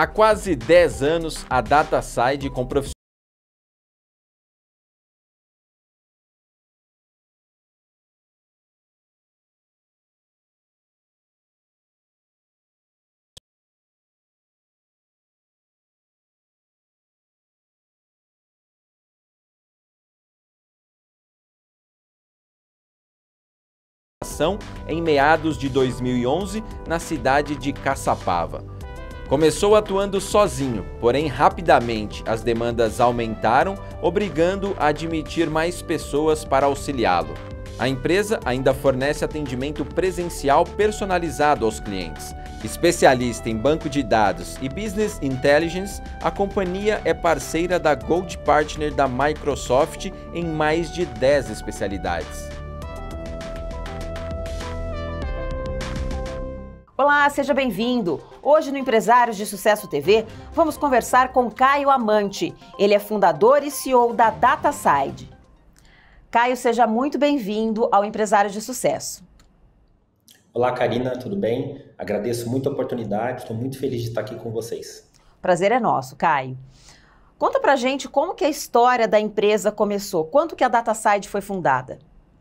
Há quase 10 anos, a DataSide, com profissionais em meados de 2011 na cidade de Caçapava. Começou atuando sozinho, porém rapidamente as demandas aumentaram, obrigando a admitir mais pessoas para auxiliá-lo. A empresa ainda fornece atendimento presencial personalizado aos clientes. Especialista em banco de dados e business intelligence, a companhia é parceira da Gold Partner da Microsoft em mais de 10 especialidades. Olá, seja bem-vindo! Hoje no Empresários de Sucesso TV, vamos conversar com Caio Amante. Ele é fundador e CEO da DataSide. Caio, seja muito bem-vindo ao Empresários de Sucesso. Olá, Karina, tudo bem? Agradeço muito a oportunidade, estou muito feliz de estar aqui com vocês. Prazer é nosso, Caio. Conta pra gente como que a história da empresa começou, quando que a DataSide foi fundada?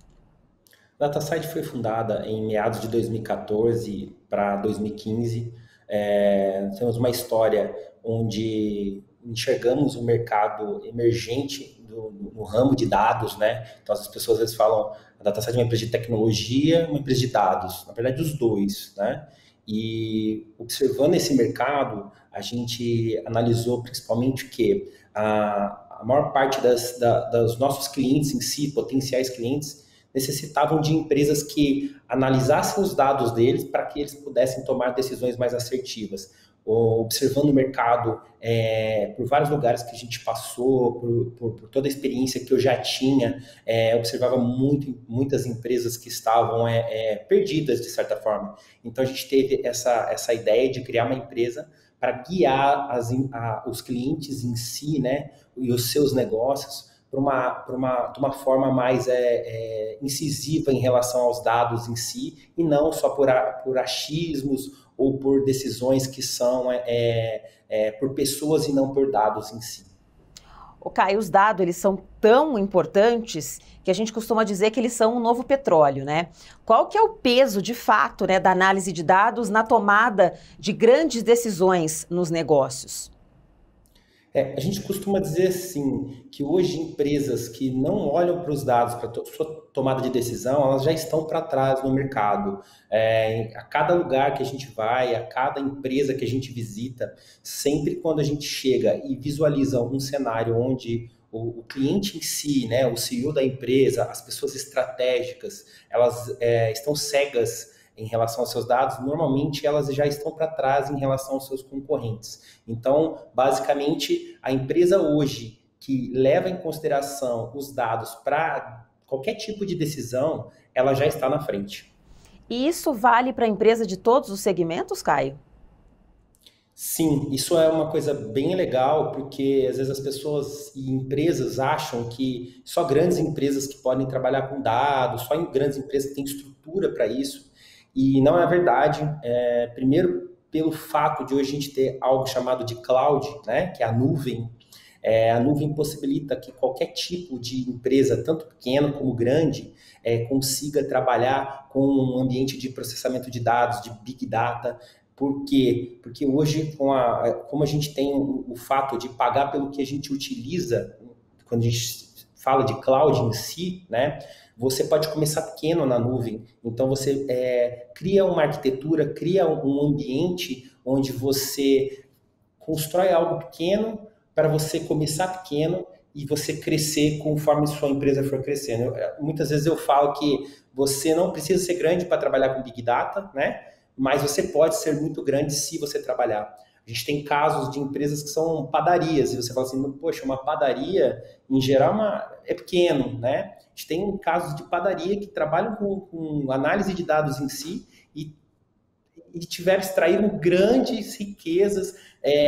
A DataSide foi fundada em meados de 2014 para 2015. Temos uma história onde enxergamos um mercado emergente no ramo de dados, né? Então as pessoas às vezes falam a DataSide é uma empresa de tecnologia, uma empresa de dados. Na verdade, os dois, né? E observando esse mercado, a gente analisou principalmente que a maior parte dos nossos clientes em si, potenciais clientes, necessitavam de empresas que analisassem os dados deles para que eles pudessem tomar decisões mais assertivas. Observando o mercado por vários lugares que a gente passou, por toda a experiência que eu já tinha, observava muitas empresas que estavam perdidas, de certa forma. Então, a gente teve essa ideia de criar uma empresa para guiar os clientes em si, né, e os seus negócios, de uma forma mais incisiva em relação aos dados em si, e não só por achismos ou por decisões que são por pessoas e não por dados em si. Caio, os dados eles são tão importantes que a gente costuma dizer que eles são um novo petróleo, né? Qual que é o peso, de fato, né, da análise de dados na tomada de grandes decisões nos negócios? A gente costuma dizer assim, que hoje empresas que não olham para os dados para sua tomada de decisão, elas já estão para trás no mercado. A cada lugar que a gente vai, a cada empresa que a gente visita, sempre quando a gente chega e visualiza um cenário onde o cliente em si, né, o CEO da empresa, as pessoas estratégicas, elas estão cegas em relação aos seus dados, normalmente elas já estão para trás em relação aos seus concorrentes. Então, basicamente, a empresa hoje que leva em consideração os dados para qualquer tipo de decisão, ela já está na frente. E isso vale para a empresa de todos os segmentos, Caio? Sim, isso é uma coisa bem legal, porque às vezes as pessoas e empresas acham que só grandes empresas que podem trabalhar com dados, só grandes empresas que têm estrutura para isso. E não é verdade. Primeiro, pelo fato de hoje a gente ter algo chamado de cloud, né, que é a nuvem. A nuvem possibilita que qualquer tipo de empresa, tanto pequena como grande, consiga trabalhar com um ambiente de processamento de dados, de Big Data. Por quê? Porque hoje, como a gente tem o fato de pagar pelo que a gente utiliza, quando a gente fala de cloud em si, né? Você pode começar pequeno na nuvem. Então, você cria uma arquitetura, cria um ambiente onde você constrói algo pequeno para você começar pequeno e você crescer conforme sua empresa for crescendo. Muitas vezes eu falo que você não precisa ser grande para trabalhar com Big Data, né? Mas você pode ser muito grande se você trabalhar. A gente tem casos de empresas que são padarias, e você fala assim, poxa, uma padaria, em geral, é pequeno, né? A gente tem casos de padaria que trabalham com análise de dados em si e extraíram grandes riquezas,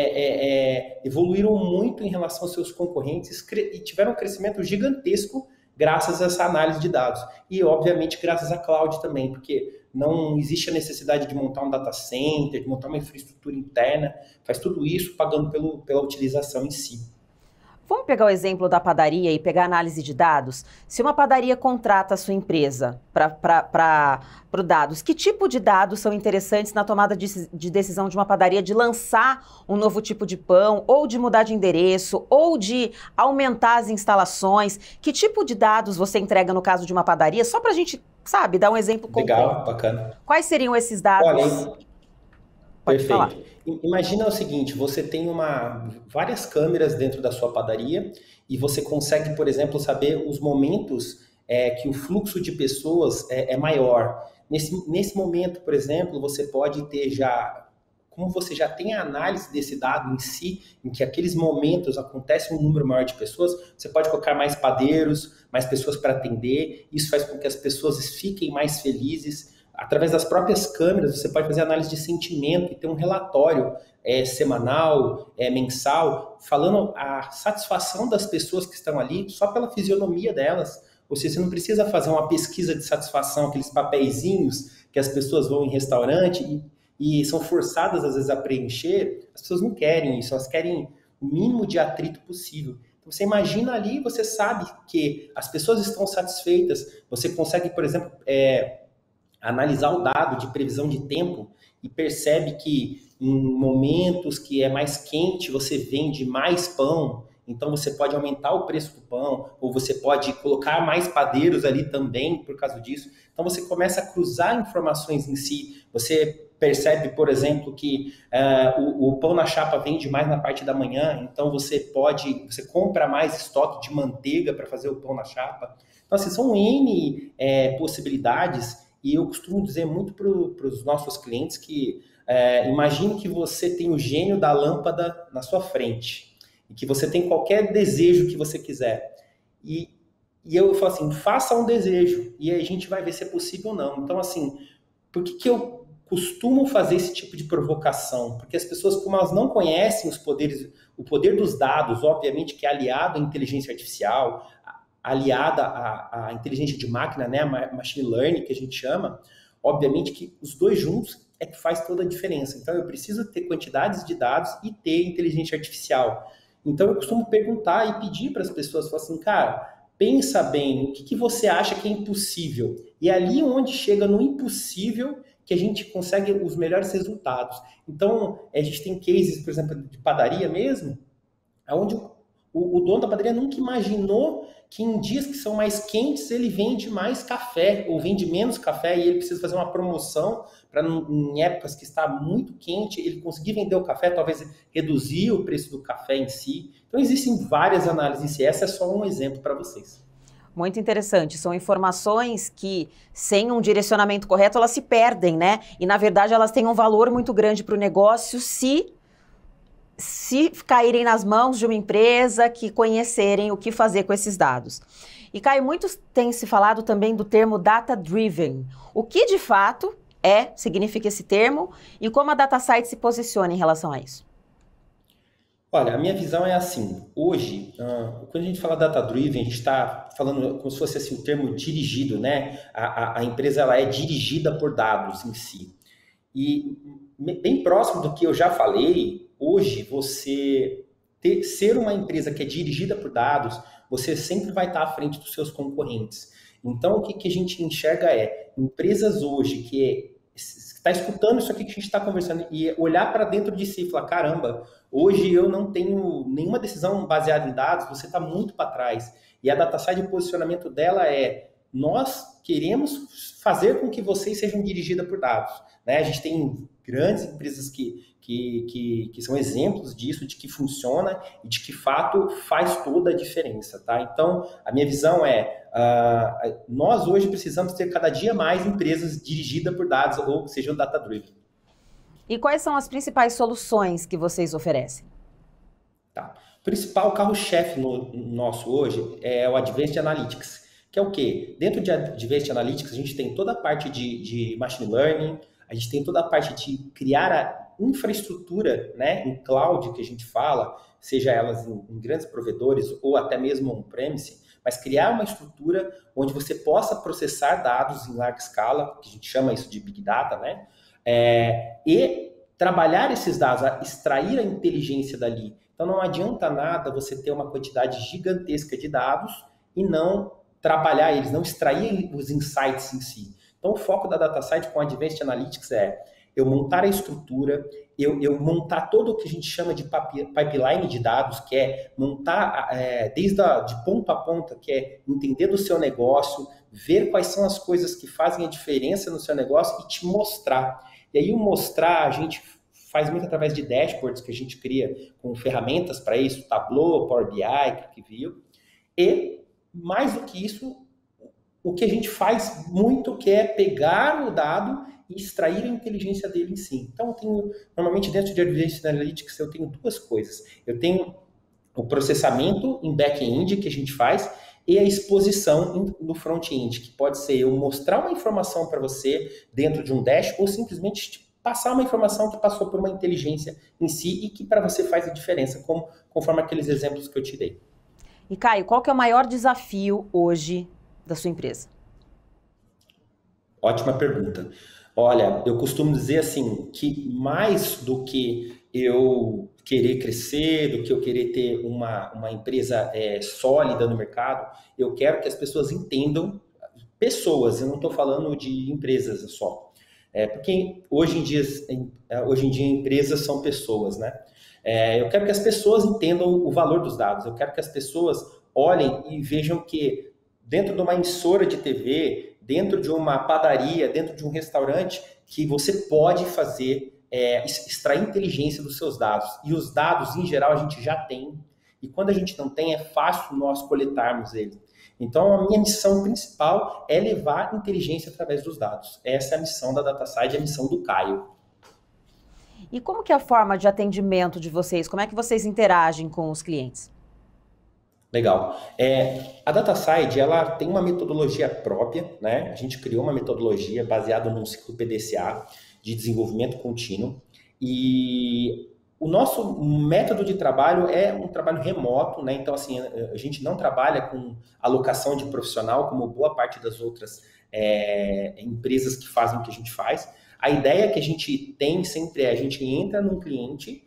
evoluíram muito em relação aos seus concorrentes e tiveram um crescimento gigantesco graças a essa análise de dados. E, obviamente, graças à cloud também, porque não existe a necessidade de montar um data center, de montar uma infraestrutura interna, faz tudo isso pagando pela utilização em si. Vamos pegar o exemplo da padaria e pegar a análise de dados? Se uma padaria contrata a sua empresa para dados, que tipo de dados são interessantes na tomada de decisão de uma padaria de lançar um novo tipo de pão, ou de mudar de endereço, ou de aumentar as instalações? Que tipo de dados você entrega no caso de uma padaria? Só para a gente, sabe, dar um exemplo concreto. Legal, bacana. Quais seriam esses dados? Olha, Pode falar. perfeito. Imagina o seguinte, você tem várias câmeras dentro da sua padaria e você consegue, por exemplo, saber os momentos que o fluxo de pessoas é maior. Nesse momento, por exemplo, você pode ter como você já tem a análise desse dado em si, em que aqueles momentos acontece um número maior de pessoas, você pode colocar mais padeiros, mais pessoas para atender, isso faz com que as pessoas fiquem mais felizes. Através das próprias câmeras, você pode fazer análise de sentimento e ter um relatório semanal, mensal, falando a satisfação das pessoas que estão ali só pela fisionomia delas. Ou seja, você não precisa fazer uma pesquisa de satisfação, aqueles papeizinhos que as pessoas vão em restaurante e são forçadas, às vezes, a preencher. As pessoas não querem isso, elas querem o mínimo de atrito possível. Então, você imagina ali, você sabe que as pessoas estão satisfeitas, você consegue, por exemplo, analisar o dado de previsão de tempo e percebe que em momentos que é mais quente, você vende mais pão, então você pode aumentar o preço do pão, ou você pode colocar mais padeiros ali também por causa disso. Então você começa a cruzar informações em si, você percebe, por exemplo, que o pão na chapa vende mais na parte da manhã, então você compra mais estoque de manteiga para fazer o pão na chapa. Então assim, são N possibilidades. E eu costumo dizer muito para os nossos clientes que imagine que você tem o gênio da lâmpada na sua frente e que você tem qualquer desejo que você quiser. E eu falo assim, faça um desejo e aí a gente vai ver se é possível ou não. Então, assim, por que eu costumo fazer esse tipo de provocação? Porque as pessoas, como elas não conhecem o poder dos dados, obviamente que é aliado à inteligência artificial, aliada à inteligência de máquina, né, a machine learning, que a gente chama, obviamente que os dois juntos é que faz toda a diferença. Então, eu preciso ter quantidades de dados e ter inteligência artificial. Então, eu costumo perguntar e pedir para as pessoas, falar assim, cara, pensa bem, o que você acha que é impossível? E é ali onde chega no impossível que a gente consegue os melhores resultados. Então, a gente tem cases, por exemplo, de padaria mesmo, onde o dono da padaria nunca imaginou que em dias que são mais quentes ele vende mais café ou vende menos café e ele precisa fazer uma promoção para em épocas que está muito quente ele conseguir vender o café, talvez reduzir o preço do café em si. Então existem várias análises em si, essa é só um exemplo para vocês. Muito interessante, são informações que sem um direcionamento correto elas se perdem, né? E na verdade elas têm um valor muito grande para o negócio se caírem nas mãos de uma empresa que conhecerem o que fazer com esses dados. E Caio, muitos têm se falado também do termo data-driven. O que de fato significa esse termo e como a DataSite se posiciona em relação a isso? Olha, a minha visão é assim, hoje, quando a gente fala data-driven, a gente está falando como se fosse assim, o termo dirigido, né? A empresa ela é dirigida por dados em si. E bem próximo do que eu já falei, hoje você ser uma empresa que é dirigida por dados, você sempre vai estar à frente dos seus concorrentes. Então, o que a gente enxerga empresas hoje que está escutando isso aqui que a gente está conversando e olhar para dentro de si e falar, caramba, hoje eu não tenho nenhuma decisão baseada em dados, você está muito para trás. E a DataSite, o posicionamento dela nós queremos fazer com que vocês sejam dirigidas por dados. Né? A gente tem grandes empresas que são exemplos disso, de que funciona e de que fato faz toda a diferença. Tá? Então, a minha visão nós hoje precisamos ter cada dia mais empresas dirigidas por dados ou sejam data-driven. E quais são as principais soluções que vocês oferecem? Tá. O principal carro-chefe nosso hoje é o Advanced Analytics, que é o quê? Dentro de Advanced Analytics, a gente tem toda a parte de Machine Learning, a gente tem toda a parte de criar a infraestrutura, né, em cloud, que a gente fala, seja elas em grandes provedores ou até mesmo on-premise, mas criar uma estrutura onde você possa processar dados em larga escala, que a gente chama isso de Big Data, né? E trabalhar esses dados, extrair a inteligência dali. Então não adianta nada você ter uma quantidade gigantesca de dados e não trabalhar eles, não extrair os insights em si. Então o foco da DataSite com Advanced Analytics é eu montar a estrutura, eu montar todo o que a gente chama de pipeline de dados, que é montar de ponta a ponta, que é entender do seu negócio, ver quais são as coisas que fazem a diferença no seu negócio e te mostrar. E aí o mostrar a gente faz muito através de dashboards que a gente cria com ferramentas para isso, Tableau, Power BI, ClickView. E mais do que isso, o que a gente faz muito que é pegar o dado e extrair a inteligência dele em si. Então, normalmente dentro de Advanced Analytics eu tenho duas coisas. Eu tenho o processamento em back-end que a gente faz e a exposição no front-end, que pode ser eu mostrar uma informação para você dentro de um dash ou simplesmente passar uma informação que passou por uma inteligência em si e que para você faz a diferença, conforme aqueles exemplos que eu te dei. E Caio, qual que é o maior desafio hoje da sua empresa? Ótima pergunta. Olha, eu costumo dizer assim, que mais do que eu querer crescer, do que eu querer ter uma empresa sólida no mercado, eu quero que as pessoas entendam pessoas, eu não estou falando de empresas só. Porque hoje em dia empresas são pessoas, né? Eu quero que as pessoas entendam o valor dos dados, eu quero que as pessoas olhem e vejam que dentro de uma emissora de TV, dentro de uma padaria, dentro de um restaurante, que você pode fazer, extrair inteligência dos seus dados. E os dados, em geral, a gente já tem. E quando a gente não tem, é fácil nós coletarmos eles. Então, a minha missão principal é levar inteligência através dos dados. Essa é a missão da DataSite, a missão do Caio. E como que é a forma de atendimento de vocês? Como é que vocês interagem com os clientes? Legal. A DataSite, ela tem uma metodologia própria, né? A gente criou uma metodologia baseada num ciclo PDCA de desenvolvimento contínuo e o nosso método de trabalho é um trabalho remoto, né? Então, assim, a gente não trabalha com alocação de profissional como boa parte das outras empresas que fazem o que a gente faz. A ideia que a gente tem sempre a gente entra num cliente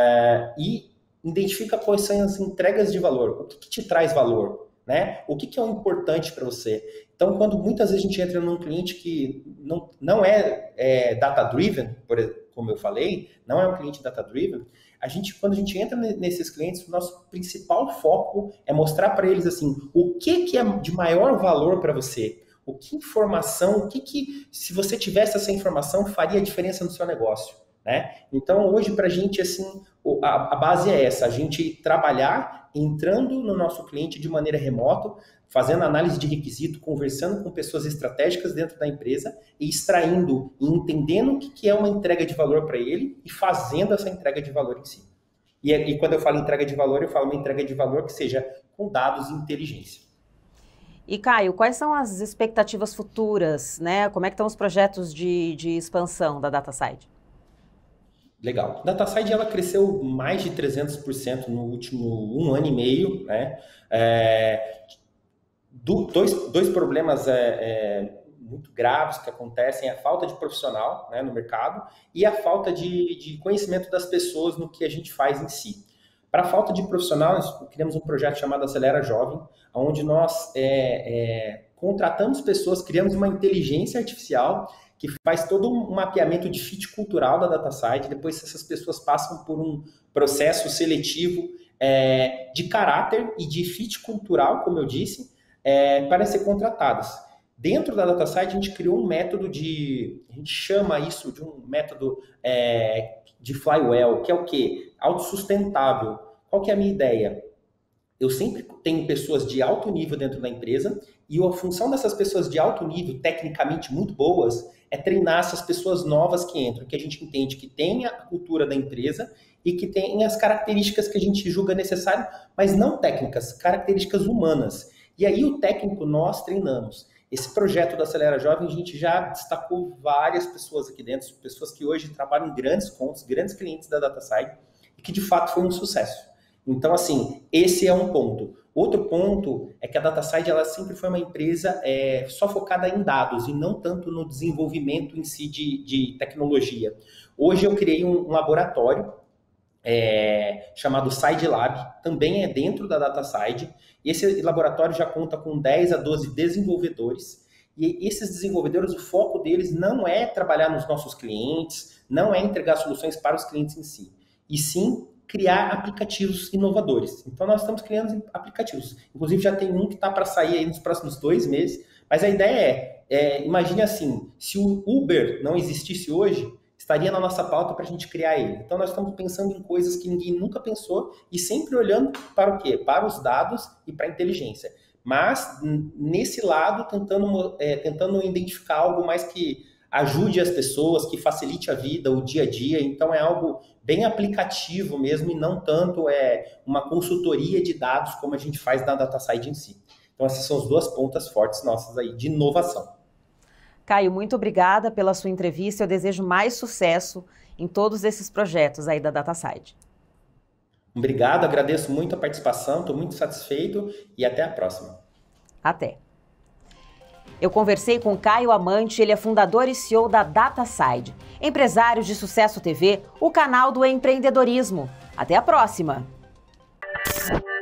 e identifica quais são as entregas de valor, o que te traz valor, né? O que é o importante para você. Então, quando muitas vezes a gente entra num cliente que não é data-driven, como eu falei, não é um cliente data-driven, quando a gente entra nesses clientes, o nosso principal foco é mostrar para eles assim, o que é de maior valor para você, que informação, se você tivesse essa informação, faria diferença no seu negócio, né? Então, hoje, para a gente, assim, a base é essa, a gente trabalhar entrando no nosso cliente de maneira remota, fazendo análise de requisito, conversando com pessoas estratégicas dentro da empresa e extraindo e entendendo o que é uma entrega de valor para ele e fazendo essa entrega de valor em si. E quando eu falo entrega de valor, eu falo uma entrega de valor que seja com dados e inteligência. E Caio, quais são as expectativas futuras, né? Como é que estão os projetos de expansão da DataSite? Legal. A DataSite ela cresceu mais de 300% no último 1 ano e meio, né? Dois problemas muito graves que acontecem, a falta de profissional, né, no mercado e a falta de conhecimento das pessoas no que a gente faz em si. Para a falta de profissional, nós criamos um projeto chamado Acelera Jovem, onde nós contratamos pessoas, criamos uma inteligência artificial que faz todo um mapeamento de fit cultural da DataSite, depois essas pessoas passam por um processo seletivo de caráter e de fit cultural, como eu disse, para ser contratadas. Dentro da DataSite, a gente criou um método a gente chama isso de um método de flywheel, que é o quê? Autossustentável. Qual que é a minha ideia? Eu sempre tenho pessoas de alto nível dentro da empresa e a função dessas pessoas de alto nível, tecnicamente muito boas, é treinar essas pessoas novas que entram, que a gente entende que tem a cultura da empresa e que tem as características que a gente julga necessário, mas não técnicas, características humanas. E aí o técnico nós treinamos. Esse projeto da Acelera Jovem, a gente já destacou várias pessoas aqui dentro, pessoas que hoje trabalham em grandes contas, grandes clientes da DataSite, e que de fato foi um sucesso. Então, assim, esse é um ponto. Outro ponto é que a DataSide ela sempre foi uma empresa só focada em dados e não tanto no desenvolvimento em si de tecnologia. Hoje eu criei um laboratório chamado SideLab, também é dentro da DataSide. Esse laboratório já conta com 10 a 12 desenvolvedores. E esses desenvolvedores, o foco deles não é trabalhar nos nossos clientes, não é entregar soluções para os clientes em si, e sim criar aplicativos inovadores. Então, nós estamos criando aplicativos. Inclusive, já tem um que está para sair aí nos próximos 2 meses. Mas a ideia imagine assim, se o Uber não existisse hoje, estaria na nossa pauta para a gente criar ele. Então, nós estamos pensando em coisas que ninguém nunca pensou e sempre olhando para o quê? Para os dados e para a inteligência. Mas, nesse lado, tentando identificar algo mais que ajude as pessoas, que facilite a vida, o dia a dia. Então, é algo bem aplicativo mesmo e não tanto uma consultoria de dados como a gente faz na DataSide em si. Então, essas são as 2 pontas fortes nossas aí de inovação. Caio, muito obrigada pela sua entrevista. Eu desejo mais sucesso em todos esses projetos aí da DataSide. Obrigado, agradeço muito a participação, estou muito satisfeito e até a próxima. Até. Eu conversei com Caio Amante, ele é fundador e CEO da DataSide, empresário de Sucesso TV, o canal do empreendedorismo. Até a próxima!